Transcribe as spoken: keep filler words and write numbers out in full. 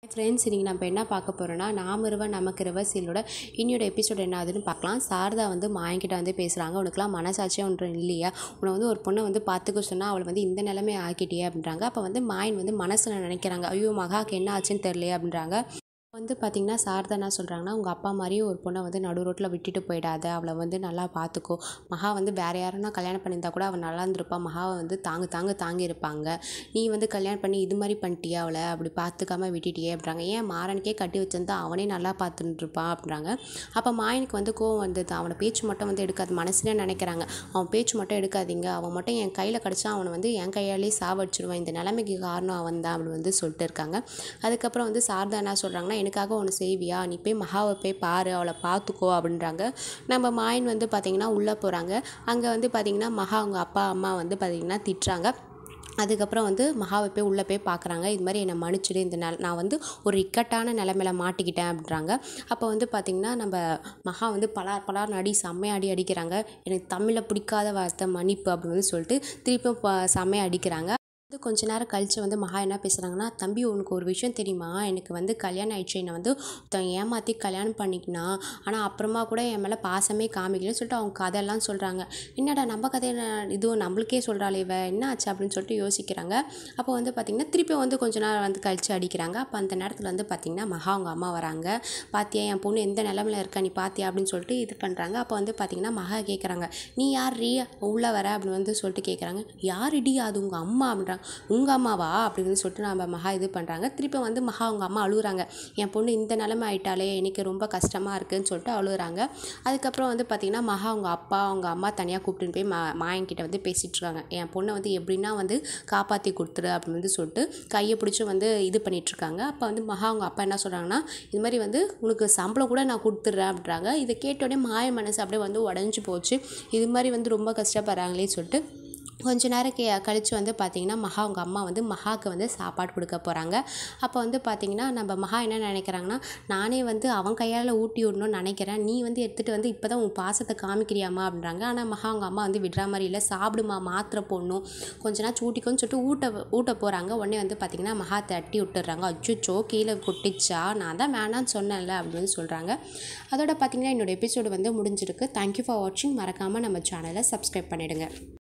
Friends, இன்றைக்கி நம்ம என்ன பார்க்க போகிறோன்னா, நாம் இருவர் நமக்கு இருவர் சீரியலோட இன்னியோட எபிசோட் என்ன ஆகுதுன்னு பார்க்கலாம். சாரதா வந்து மாயன்கிட்ட வந்து பேசுகிறாங்க. உனக்குலாம் மனசாட்சியாக ஒன்று இல்லையா? உன்னை வந்து ஒரு பொண்ணை வந்து பார்த்துக்க சொன்னால் அவளை வந்து இந்த நிலைமை ஆக்கிட்டியே அப்படின்றாங்க. அப்போ வந்து மாயன் வந்து மனசில் நினைக்கிறாங்க, ஐயோ மகாவுக்கு என்ன ஆச்சுன்னு தெரியலையே அப்படின்றாங்க. வந்து பார்த்திங்கன்னா சாரதா என்ன சொல்கிறாங்கன்னா, உங்கள் அப்பா மாதிரியே ஒரு பொண்ணை வந்து நடு ரோட்டில் விட்டுட்டு போயிடாத, அவளை வந்து நல்லா பார்த்துக்கோ. மகா வந்து வேறு யாருன்னா கல்யாணம் பண்ணியிருந்தா கூட அவள் நல்லா இருந்திருப்பா. மகாவை வந்து தாங்கு தாங்கு தாங்கியிருப்பாங்க. நீ வந்து கல்யாணம் பண்ணி இது மாதிரி பண்ணிட்டியா, அவளை அப்படி பார்த்துக்காம விட்டுட்டியே அப்படின்றாங்க. ஏன் மாறனுக்கே கட்டி வச்சிருந்தா அவனே நல்லா பார்த்துட்டுருப்பான் அப்படின்றாங்க. அப்போ மாயனுக்கு வந்து கோவம் வந்தது. அவனை பேச்சு மட்டும் வந்து எடுக்காது, மனசுலேயே நினைக்கிறாங்க, அவன் பேச்சு மட்டும் எடுக்காதீங்க, அவன் மட்டும் என் கையில் கிடச்சா அவனை வந்து என் கையாலேயே சாவடிச்சிடுவான், இந்த நிலைமைக்கு காரணம் அவன் தான் அப்படி வந்து சொல்லிட்டு இருக்காங்க. அதுக்கப்புறம் வந்து சாரதா என்ன சொல்கிறாங்கன்னா, எனக்காக ஒன்று செய்வியா, நீ போய் மகாவை போய் பாரு, அவளை பார்த்துக்கோ அப்படின்றாங்க. நம்ம மாயன் வந்து பார்த்திங்கன்னா உள்ளே போகிறாங்க. அங்கே வந்து பார்த்திங்கன்னா மகா அவங்க அப்பா அம்மா வந்து பார்த்திங்கன்னா திட்டுறாங்க. அதுக்கப்புறம் வந்து மகாவை போய் உள்ளே போய் பார்க்குறாங்க. இது மாதிரி என்னை மன்னிச்சிடு, இந்த நெல நான் வந்து ஒரு இக்கட்டான நிலமையில மாட்டிக்கிட்டேன் அப்படின்றாங்க. அப்போ வந்து பார்த்திங்கன்னா நம்ம மகா வந்து பலார் பலார் அடி செம்மையாக அடி அடிக்கிறாங்க. எனக்கு தமிழில் பிடிக்காத வார்த்தை மன்னிப்பு அப்படின்னு வந்து சொல்லிட்டு திருப்பியும் ப செம்மையாக அடிக்கிறாங்க. வந்து கொஞ்ச நேரம் கழித்து வந்து மகா என்ன பேசுகிறாங்கன்னா, தம்பி உனக்கு ஒரு விஷயம் தெரியுமா, எனக்கு வந்து கல்யாணம் ஆயிடுச்சு, என்னை வந்து ஒருத்தன் ஏமாற்றி கல்யாணம் பண்ணிக்கினா, ஆனால் அப்புறமா கூட என் மேலே பாசமே காமிக்கலன்னு சொல்லிட்டு அவங்க கதையெல்லாம் சொல்கிறாங்க. என்னடா நம்ம கதையை இதுவும் நம்மளுக்கே சொல்கிறாள் இவ, என்ன ஆச்சு அப்படின்னு சொல்லிட்டு யோசிக்கிறாங்க. அப்போ வந்து பார்த்திங்கன்னா திருப்பி வந்து கொஞ்ச நேரம் வந்து கழித்து அடிக்கிறாங்க. அப்போ அந்த நேரத்தில் வந்து பார்த்திங்கன்னா மகா அவங்க அம்மா வராங்க. பாத்தியா என் பொண்ணு எந்த நிலமையில இருக்கா, நீ பாத்தியா அப்படின்னு சொல்லிட்டு இது பண்ணுறாங்க. அப்போ வந்து பார்த்திங்கன்னா மகா கேட்குறாங்க, நீ யார் ரீ உள்ளே வர அப்படின்னு வந்து சொல்லிட்டு கேட்குறாங்க. யார் இடி அது உங்கள் அம்மா அப்படின்றாங்க. உங்கள் அம்மாவா அப்படின்னு சொல்லிட்டு நம்ம மகா இது பண்ணுறாங்க. திருப்பி வந்து மகா அவங்க அம்மா அழுகுறாங்க, என் பொண்ணு இந்த நிலைமை ஆயிட்டாலே எனக்கு ரொம்ப கஷ்டமாக இருக்குதுன்னு சொல்லிட்டு அழுகுறாங்க. அதுக்கப்புறம் வந்து பார்த்திங்கன்னா மகா அவங்க அப்பா அவங்க அம்மா தனியாக கூப்பிட்டுன்னு போய் மா மாயன்கிட்ட வந்து பேசிகிட்டு இருக்காங்க. என் பொண்ணை வந்து எப்படின்னா வந்து காப்பாற்றி கொடுத்துரு அப்படின்னு வந்து சொல்லிட்டு கையை பிடிச்சி வந்து இது பண்ணிகிட்ருக்காங்க. அப்போ வந்து மகா அவங்க அப்பா என்ன சொல்கிறாங்கன்னா, இது மாதிரி வந்து உனக்கு சம்பளம் கூட நான் கொடுத்துட்றேன் அப்படின்றாங்க. இதை கேட்டோடனே மாய மனசு அப்படியே வந்து உடஞ்சி போச்சு. இது மாதிரி வந்து ரொம்ப கஷ்டப்படுறாங்களேன்னு சொல்லிட்டு கொஞ்ச நேரம் கே கழித்து வந்து பார்த்திங்கன்னா மகா அவங்க அம்மா வந்து மகாவுக்கு வந்து சாப்பாடு கொடுக்க போகிறாங்க. அப்போ வந்து பார்த்திங்கன்னா நம்ம மகா என்ன நினைக்கிறாங்கன்னா, நானே வந்து அவன் கையால் ஊட்டி விடணும்னு நினைக்கிறேன், நீ வந்து எடுத்துகிட்டு வந்து இப்போ தான் உன் பாசத்தை காமிக்கிறியாமா அப்படின்றாங்க. ஆனால் மகா அவங்க அம்மா வந்து விடுற மாதிரி இல்லை, சாப்பிடுமா மாத்திரை போடணும், கொஞ்ச நாள் ஊட்டிக்கோன்னு சொல்லிட்டு ஊட்ட ஊட்ட போகிறாங்க. உடனே வந்து பார்த்திங்கன்னா மகா தட்டி விட்டுடுறாங்க. அச்சோ கீழே கொட்டிச்சா, நான் தான் வேணான்னு சொன்னேன்ல அப்படின்னு சொல்கிறாங்க. அதோட பார்த்திங்கன்னா என்னோடய எபிசோடு வந்து முடிஞ்சிருக்கு. தேங்க்யூ ஃபார் வாட்சிங். மறக்காமல் நம்ம சேனலை சப்ஸ்கிரைப் பண்ணிவிடுங்க.